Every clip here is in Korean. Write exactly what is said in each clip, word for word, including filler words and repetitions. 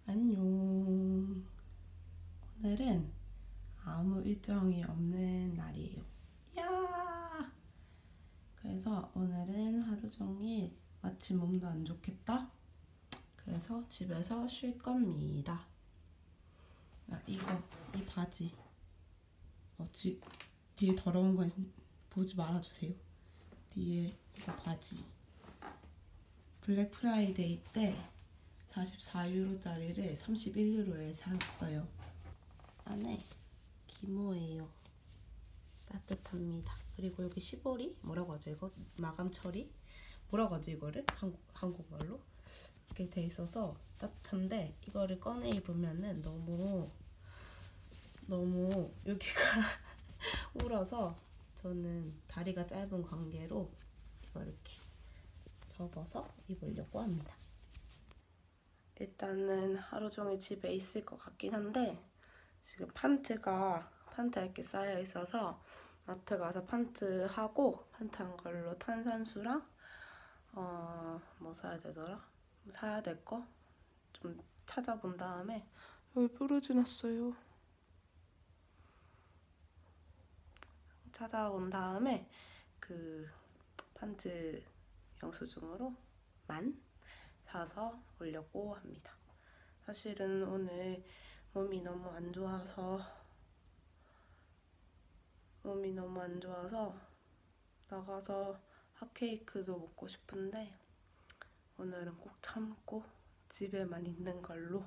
안녕. 오늘은 아무 일정이 없는 날이에요. 야! 그래서 오늘은 하루 종일 마치 몸도 안 좋겠다. 그래서 집에서 쉴 겁니다. 아, 이거, 이 바지. 어, 지, 뒤에 더러운 거 보지 말아주세요. 뒤에 이거 바지. 블랙 프라이데이 때 사십사 유로짜리를 삼십일 유로에 샀어요. 안에 기모예요. 따뜻합니다. 그리고 여기 시보리? 뭐라고 하죠 이거? 마감 처리? 뭐라고 하죠 이거를? 한국, 한국말로? 이렇게 돼 있어서 따뜻한데 이거를 꺼내 입으면은 너무 너무 여기가 울어서 저는 다리가 짧은 관계로 이거 이렇게 접어서 입으려고 합니다. 일단은 하루 종일 집에 있을 것 같긴 한데 지금 판트가 판트 할 게 쌓여 있어서 마트 가서 판트 하고 판트 한 걸로 탄산수랑 어 뭐 사야 되더라? 사야 될 거 좀 찾아본 다음에 여기 뾰루지 났어요. 찾아온 다음에 그 판트 영수증으로 만 사서 오려고 합니다. 사실은 오늘 몸이 너무 안 좋아서 몸이 너무 안 좋아서 나가서 핫케이크도 먹고 싶은데 오늘은 꼭 참고 집에만 있는 걸로.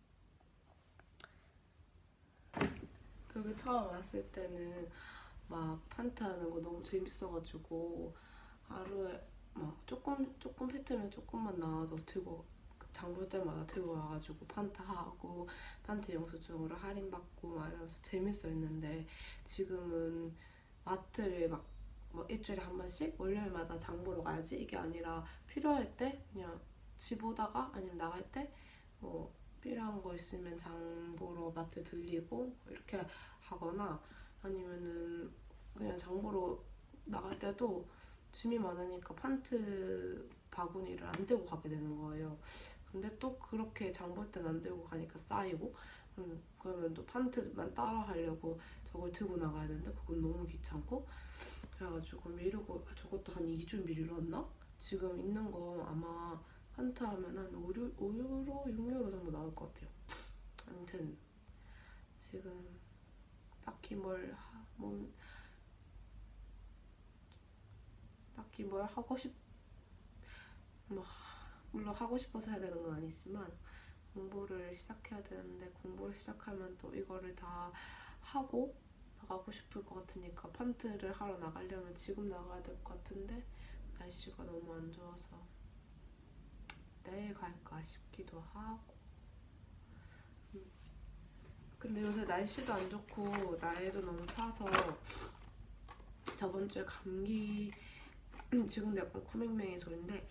여기 처음 왔을 때는 막 판트 하는 거 너무 재밌어가지고 하루에 막 조금 조금 패트면 조금만 나와도 들고 장 볼 때마다 들고 와가지고 판트 하고 판트 영수증으로 할인받고 막 이러면서 재밌어 했는데 지금은 마트를 막 뭐 일주일에 한 번씩 월요일마다 장 보러 가야지 이게 아니라 필요할 때 그냥 집 오다가 아니면 나갈 때 뭐 필요한 거 있으면 장 보러 마트 들리고 이렇게 하거나 아니면은 그냥 장 보러 나갈 때도 짐이 많으니까 판트 바구니를 안 들고 가게 되는 거예요. 근데 또 그렇게 장 볼 땐 안 들고 가니까 쌓이고 음, 그러면 또 판트만 따라 하려고 저걸 들고 나가야 되는데 그건 너무 귀찮고 그래가지고 미루고 저것도 한 이 주 미뤘나? 지금 있는 거 아마 판트 하면 한 오, 오 유로, 육 유로 정도 나올 것 같아요. 아무튼 지금 딱히 뭘 하, 뭐, 딱히 뭘 하고 싶 뭐, 물론 하고 싶어서 해야 되는 건 아니지만 공부를 시작해야 되는데 공부를 시작하면 또 이거를 다 하고 나가고 싶을 것 같으니까 판트를 하러 나가려면 지금 나가야 될 것 같은데 날씨가 너무 안 좋아서 내일 갈까 싶기도 하고 음. 근데 요새 날씨도 안 좋고 나이도 너무 차서 저번 주에 감기 지금도 약간 코맹맹이 소린데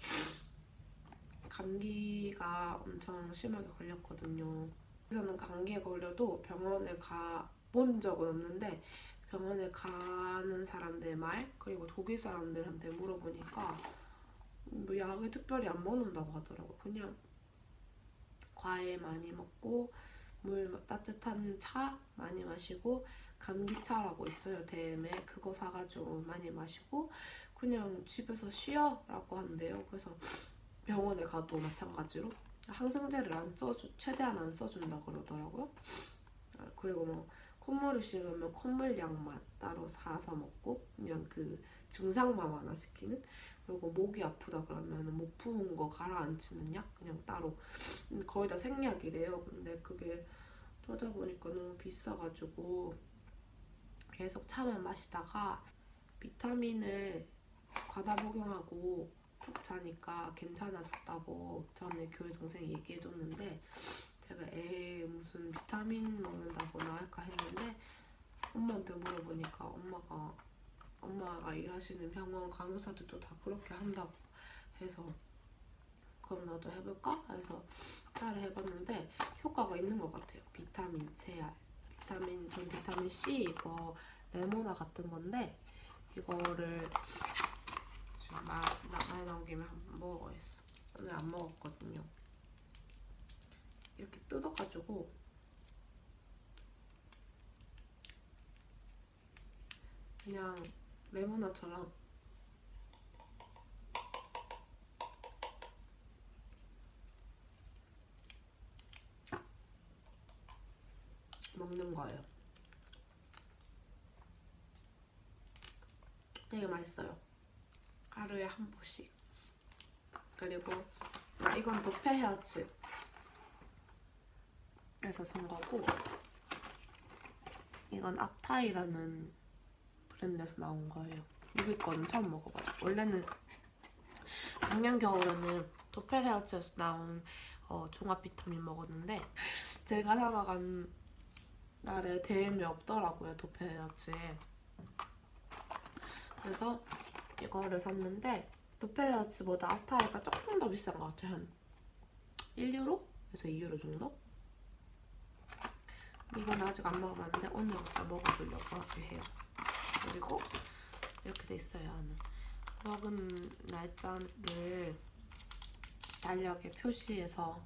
감기가 엄청 심하게 걸렸거든요. 그래서는 감기에 걸려도 병원에 가본 적은 없는데 병원에 가는 사람들 말 그리고 독일 사람들한테 물어보니까 뭐 약을 특별히 안 먹는다고 하더라고. 그냥 과일 많이 먹고 물 따뜻한 차 많이 마시고 감기차라고 있어요 대엠에 그거 사가지고 많이 마시고 그냥 집에서 쉬어라고 한대요. 그래서 병원에 가도 마찬가지로 항생제를 안 써주 최대한 안 써준다 그러더라고요. 그리고 뭐 콧물이 심하면 콧물약만 따로 사서 먹고 그냥 그 증상만 완화시키는 그리고 목이 아프다 그러면 목 푸은 거 가라앉히는 약 그냥 따로 거의 다 생약이래요. 근데 그게 찾아보니까 너무 비싸가지고 계속 차만 마시다가 비타민을 과다 복용하고 푹 자니까 괜찮아졌다고 전에 교회 동생이 얘기해줬는데 제가 에이 무슨 비타민 먹는다거나 할까 했는데 엄마한테 물어보니까 엄마가 엄마가 일하시는 병원 간호사들도 다 그렇게 한다고 해서 그럼 나도 해볼까? 해서 따라 해봤는데 효과가 있는 것 같아요. 비타민, 세알, 비타민, 전 비타민 C 이거 레모나 같은 건데 이거를 지금 말, 말 나온 김에 한번 먹어야겠어. 오늘 안 먹었거든요. 이렇게 뜯어가지고 그냥 레모나처럼 먹는 거예요. 되게 맛있어요. 하루에 한 포씩. 그리고 아, 이건 도페 헤어츠 에서 산 거고, 이건 앞타이라는 브랜드에서 나온 거예요. 여기 거는 처음 먹어봐요. 원래는 작년 겨울에는 도페 헤어츠에서 나온 어, 종합 비타민 먹었는데 제가 사러 간 날에 디엠이 없더라고요, 도페 헤어츠에. 그래서 이거를 샀는데 도페 헤어츠보다 앞타이가 조금 더 비싼 것 같아요. 한 일 유로에서 이 유로 정도? 이건 아직 안 먹어봤는데 오늘부터 먹어보려고 해요. 그리고 이렇게 돼 있어요. 안은 먹은 날짜를 달력에 표시해서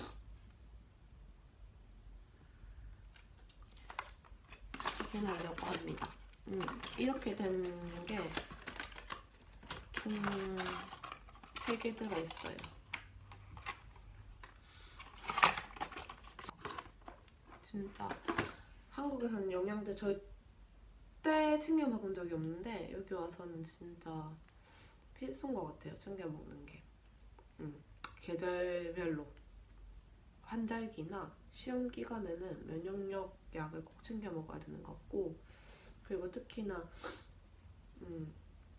확인하려고 합니다. 음, 이렇게 된 게 총 세 개 들어있어요. 진짜 한국에서는 영양제 절대 챙겨 먹은 적이 없는데 여기 와서는 진짜 필수인 것 같아요. 챙겨 먹는 게. 음, 계절별로 환절기나 시험 기간에는 면역력 약을 꼭 챙겨 먹어야 되는 것 같고, 그리고 특히나 음,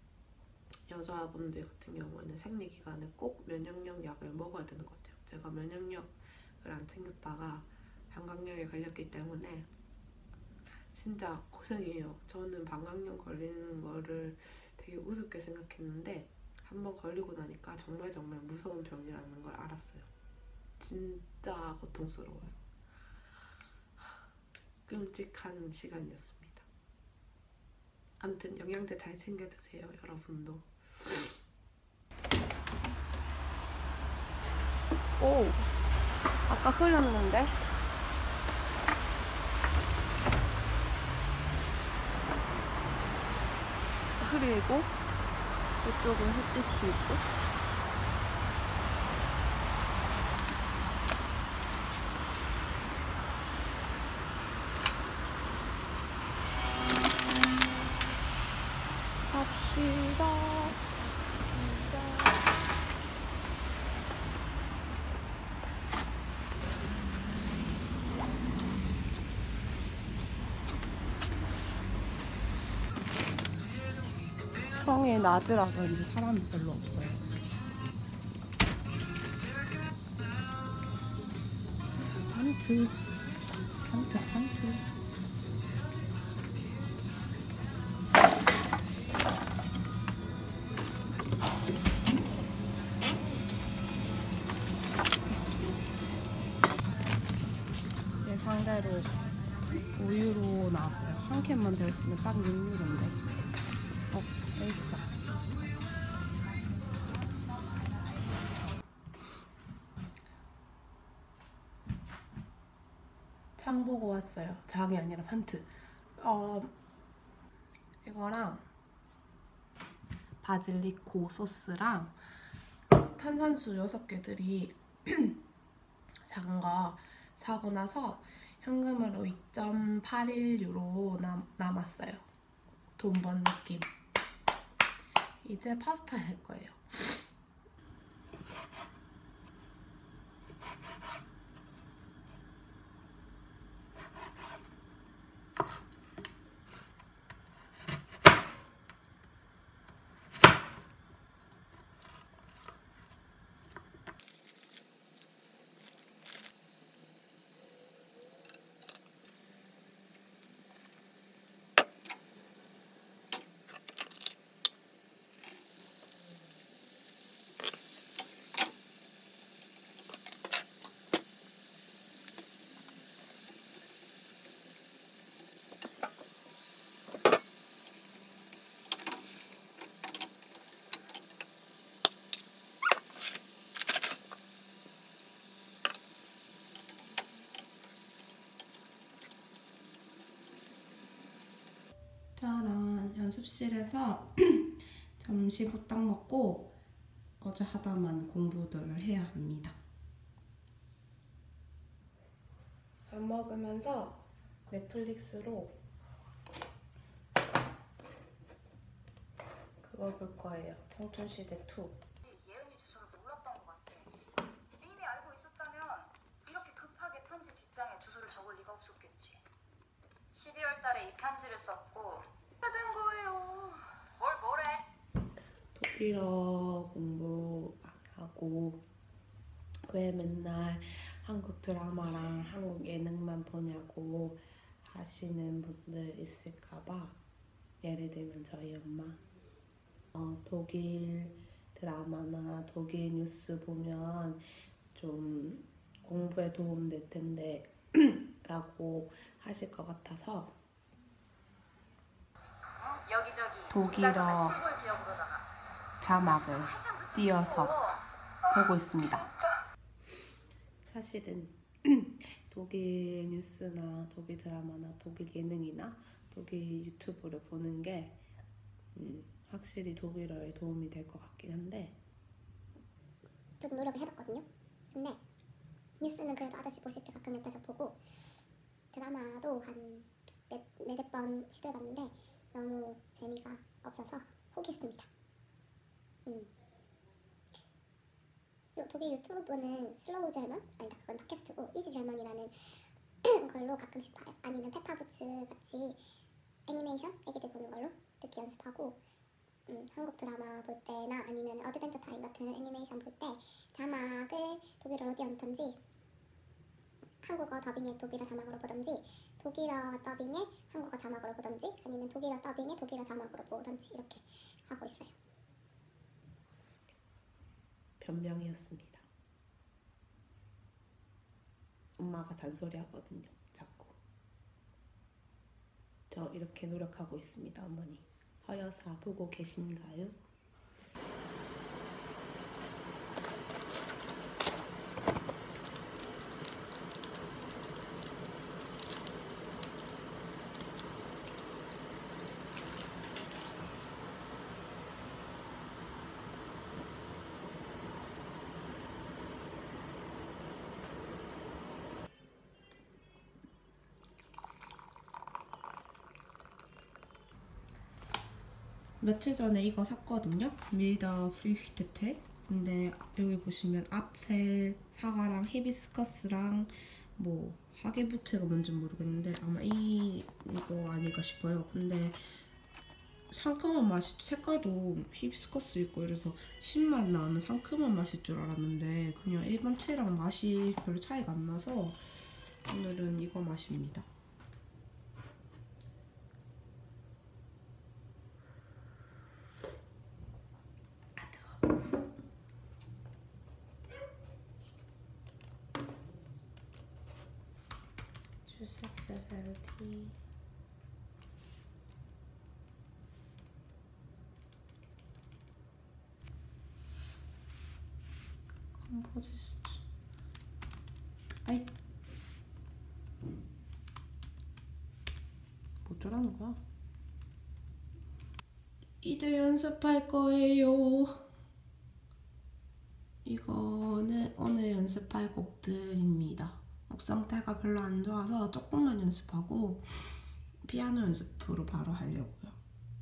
여자분들 같은 경우에는 생리 기간에 꼭 면역력 약을 먹어야 되는 것 같아요. 제가 면역력을 안 챙겼다가 방광염에 걸렸기 때문에 진짜 고생이에요. 저는 방광염 걸리는 거를 되게 우습게 생각했는데 한번 걸리고 나니까 정말 정말 무서운 병이라는 걸 알았어요. 진짜 고통스러워요. 끔찍한 시간이었습니다. 아무튼 영양제 잘 챙겨 드세요, 여러분도. 오! 아까 흐렸는데? 흐리고 이쪽은 햇빛이 있고. 갑시다. 성이 낮으라 그런지 사람이 별로 없어요. 판트, 판트, 판트. 네, 상대로 오 유로 나왔어요. 한 캔만 더 있으면 딱 육 유로인데. 어, 돼 있어. 장 보고 왔어요. 장이 아니라 판트. 어, 이거랑 바질리코 소스랑 탄산수 여섯 개들이 작은 거 사고 나서 현금으로 이 점 팔일 유로 남, 남았어요. 돈 번 느낌. 이제 파스타 할 거예요. 짜란, 연습실에서 점심 후딱 먹고 어제 하다만 공부들을 해야 합니다. 밥 먹으면서 넷플릭스로 그거 볼 거예요. 청춘시대 투. 예은이 주소를 몰랐던 것 같아. 이미 알고 있었다면 이렇게 급하게 편지 뒷장에 주소를 적을 리가 없었겠지. 십이월 달에 이 편지를 썼고 된 거예요. 뭘 뭐래? 독일어 공부 안 하고 왜 맨날 한국 드라마랑 한국 예능만 보냐고 하시는 분들 있을까봐, 예를 들면 저희 엄마 어, 독일 드라마나 독일 뉴스 보면 좀 공부에 도움 될 텐데 라고 하실 것 같아서 어? 여기저기 독일어 시골 지역으로다가 자막을 띄어서 보고 있습니다. 사실은 독일 뉴스나 독일 드라마나 독일 예능이나 독일 유튜브를 보는 게 음, 확실히 독일어에 도움이 될 것 같긴 한데, 조금 노력을 해봤거든요. 근데 뉴스는 그래도 아저씨 보실 때 가끔 옆에서 보고, 드라마도 한 네, 네댓 번 시도해봤는데 너무 재미가 없어서 포기했습니다. 음. 요 독일 유튜브는 슬로우 절먼? 아니다, 그건 팟캐스트고 이지 절먼이라는 걸로 가끔씩 봐요. 아니면 페파부츠 같이 애니메이션 애기들 보는 걸로 듣기 연습하고, 음, 한국 드라마 볼 때나 아니면 어드벤처 타임 같은 애니메이션 볼 때 자막을 독일어로 띄워놓던지, 한국어 더빙에 독일어 자막으로 보던지, 독일어 더빙에 한국어 자막으로 보던지, 아니면 독일어 더빙에 독일어 자막으로 보던지 이렇게 하고 있어요. 변명이었습니다. 엄마가 잔소리 하거든요, 자꾸. 저 이렇게 노력하고 있습니다, 어머니. 허여사 보고 계신가요? 며칠 전에 이거 샀거든요. 밀더 프리히테테. 근데 여기 보시면 앞에 사과랑 히비스커스랑 뭐 하게부테가 뭔지 모르겠는데 아마 이 이거 아닐까 싶어요. 근데 상큼한 맛이, 색깔도 히비스커스 있고 이래서 신맛 나는 상큼한 맛일 줄 알았는데 그냥 일반 테랑 맛이 별로 차이가 안 나서 오늘은 이거 마십니다. 주세페 벨티 컴포지스트. 아이, 뭐 어쩌라는 거야? 이제 연습할 거예요. 이거는 오늘 연습할 곡들입니다. 목 상태가 별로 안 좋아서 조금만 연습하고 피아노 연습으로 바로 하려고요.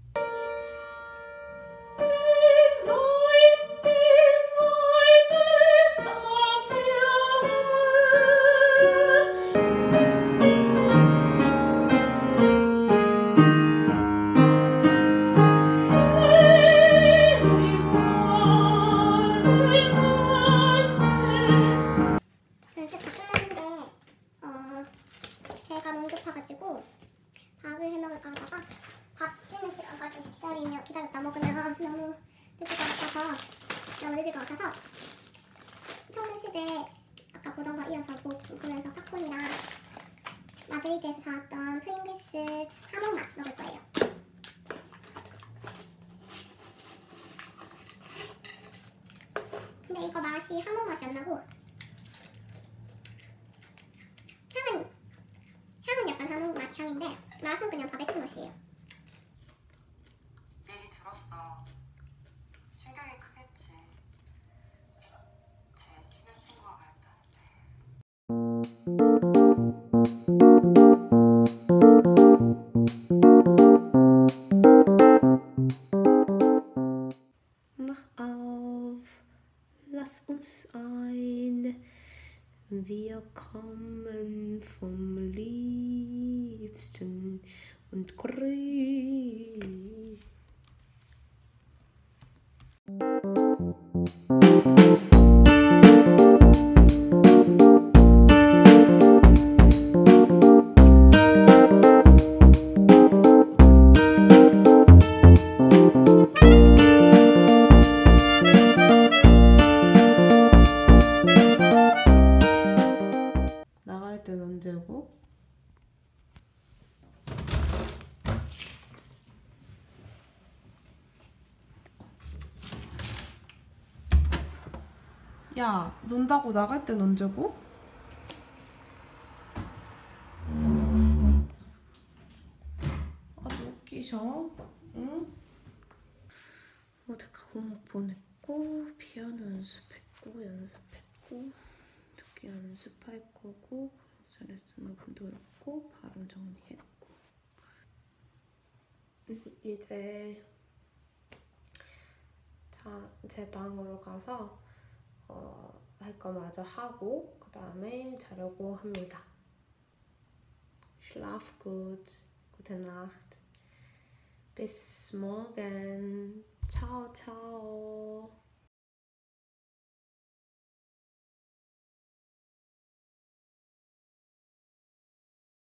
배가 너무 고파가지고 밥을 해먹을까 하다가 밥 찌는 시간까지 기다리며 기다렸다 먹으면 너무 늦을 것 같아서 너무 늦을 것 같아서 청춘시대 아까 보던 거 이어서 보, 보면서 팝콘이랑 마드리드에서 사왔던 프링글스 하몽맛 먹을 거예요. 근데 이거 맛이 하몽 맛이 안 나고 향은 향은 약간 하몽 맛 향인데 맛은 그냥 바베큐 맛이에요. Mach auf, lass uns ein. Wir kommen vom Liebsten und grün. 나갈 땐 언제고? 야, 논다고 나갈 땐 언제고? 아주 웃기셔. 응? 어색하 공목 보냈고, 피아노 연습했고, 연습했고, 듣기 연습할 거고, 레슨을 들었고, 발음 정리했고. 이제 자, 제 방으로 가서 어, 할 거 마저 하고 그 다음에 자려고 합니다. Schlaf gut, gute Nacht, bis morgen, ciao ciao.